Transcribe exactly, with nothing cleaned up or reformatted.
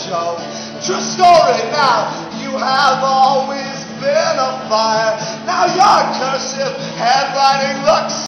show. True story now, you have always been a fire. Now your cursive headlining looks